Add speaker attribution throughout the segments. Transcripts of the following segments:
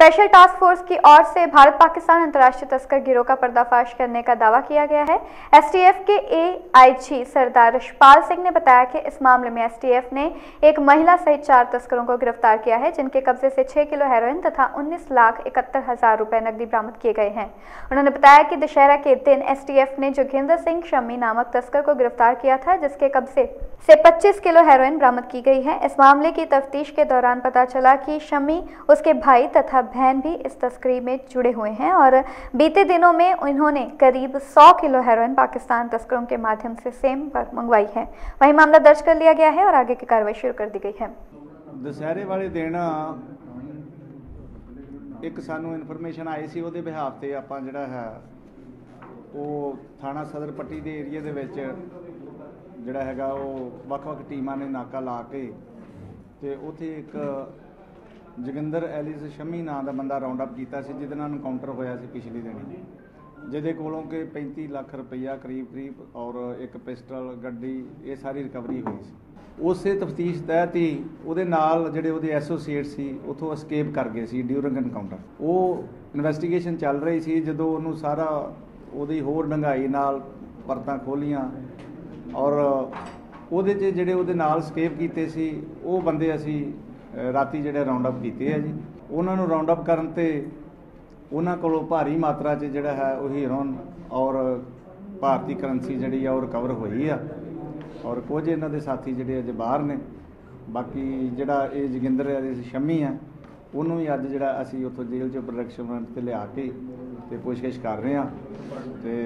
Speaker 1: Special task force की ओर से भारत पाकिस्तान अंतर्राष्ट्रीय तस्कर गिरोह का पर्दाफाश करने का दावा किया गया है। STF के AIG सरदार यशपाल सिंह ने बताया कि इस मामले में STF ने एक महिला सहित 4 तस्करों को गिरफ्तार किया है, जिनके कब्जे से 6 किलो हेरोइन तथा 19,71,000 रुपए नकदी बरामद किए गए हैं। उन्होंने बताया कि दशहरा के दिन STF ने जोगिंदर सिंह शम्मी नामक तस्कर को गिरफ्तार किया था, जिसके कब्जे से 25 किलो हेरोइन बरामद की गई है। इस मामले की तफ्तीश के दौरान पता चला कि शम्मी, उसके भाई तथा बहन भी इस तस्करी में जुड़े हुए हैं और बीते दिनों में उन्होंने करीब 100 किलो हेरोइन पाकिस्तान तस्करों के माध्यम से सेम पर मंगवाई है। वहीं मामला दर्ज कर लिया गया है और आगे की कार्रवाई शुरू कर दी गई है।
Speaker 2: दशहरे वाले दिन एक सानू इन्फॉर्मेशन आई सी, ਉਹਦੇ ਬਿਹਾਫ ਤੇ ਆਪਾਂ ਜਿਹੜਾ ਹੈ ਉਹ ਥਾਣਾ ਸਦਰ ਪੱਟੀ ਦੇ ਏਰੀਆ ਦੇ ਵਿੱਚ ਜਿਹੜਾ ਹੈਗਾ ਉਹ ਵੱਖ-ਵੱਖ ਟੀਮਾਂ ਨੇ ਨਾਕਾ ਲਾ ਕੇ ਤੇ ਉੱਥੇ ਇੱਕ जोगिंदर एलिस शम्मी नाम का बंदा राउंड अप किया, जिहदे नाल एनकाउंटर होया सी पिछली दिनी, जिहदे कोलों के 35 लाख रुपया करीब और एक पिस्टल गड्डी ये सारी रिकवरी हुई सी। उस तफ्तीश तहत ही उहदे नाल जिहड़े उहदे एसोसीएट सी उत्थों एस्केप कर गए सी ड्यूरिंग एनकाउंटर। वो इन्वेस्टिगेशन चल रही सी, जदों उहनूं सारा उहदी होर डंगाई नाल परतां खोलियां और उहदे च जिहड़े उहदे नाल एस्केप कीते सी वो बंदे असीं राती जिहड़े राउंड अप कीते है जी। उन्होंने राउंड अप करन ते उन्हां कोलों भारी मात्रा च जिहड़ा है वो हीरोइन और भारतीय करंसी जिहड़ी आ रिकवर हुई आ और कुछ इन्हां दे साथी जिहड़े अजे बाहर ने। बाकी जिहड़ा ये जोगिंदर शम्मी है उन्होंने भी अज जिहड़ा असीं उत्थों जेल चों प्रोडक्शन ते लिया के ते पुछगिछ कर रहे हैं। ते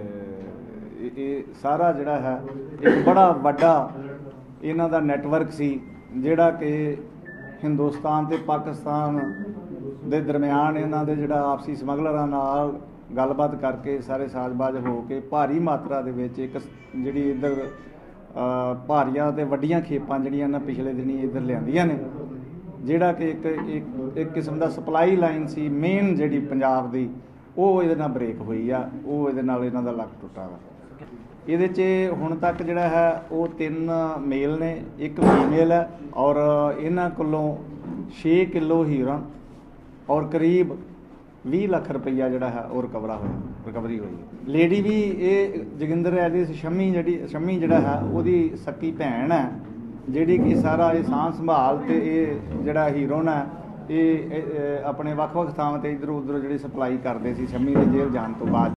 Speaker 2: ये सारा जिहड़ा है एक बड़ा वड्डा इन्हां दा नैटवर्क सी, जिहड़ा कि हिंदुस्तान ते पाकिस्तान दे दरम्यान इन्हां दे जिहड़ा आपसी समगलरां नाल गलबात करके सारे साजबाज हो के भारी मात्रा दे विच एक जिहड़ी इधर भारियां ते वड्डियां खेपां जिहड़ियां ना पिछले दिनी इधर लिआंदियां ने, जिहड़ा कि एक किस्म दा सप्लाई लाइन सी मेन जिहड़ी पंजाब दी, वो इहदे नाल ब्रेक हुई आ। वो इहदे नाल इन्हां दा लक टुੱਟਾ वा। ਇਹਦੇ 'ਚ ਹੁਣ ਤੱਕ ਜਿਹੜਾ ਹੈ ਉਹ 3 ਮੇਲ ਨੇ, 1 ਫੀਮੇਲ ਹੈ ਔਰ ਇਹਨਾਂ ਕੋਲੋਂ 6 ਕਿਲੋ ਹੀਰੋਇਨ ਔਰ ਕਰੀਬ 20 ਲੱਖ ਰੁਪਈਆ ਜਿਹੜਾ ਹੈ ਉਹ ਰਿਕਵਰੀ ਹੋਈ। ਲੇਡੀ ਵੀ ਇਹ जोगिंदर एलिस शम्मी ਜਿਹੜਾ ਹੈ ਉਹਦੀ ਸਕੀ ਭੈਣ ਹੈ, ਜਿਹੜੀ ਕਿ ਸਾਰਾ ਇਹ ਸਾਂਭ ਸੰਭਾਲ ਤੇ ਇਹ ਜਿਹੜਾ ਹੀਰੋਇਨ ਹੈ ਇਹ ਆਪਣੇ ਵੱਖ-ਵੱਖ ਥਾਵਾਂ ਤੇ ਇੱਧਰ ਉੱਧਰ ਜਿਹੜੀ ਸਪਲਾਈ ਕਰਦੇ ਸੀ ਸ਼ੰਮੀ ਦੇ ਜੇਲ੍ਹ ਜਾਣ ਤੋਂ ਬਾਅਦ।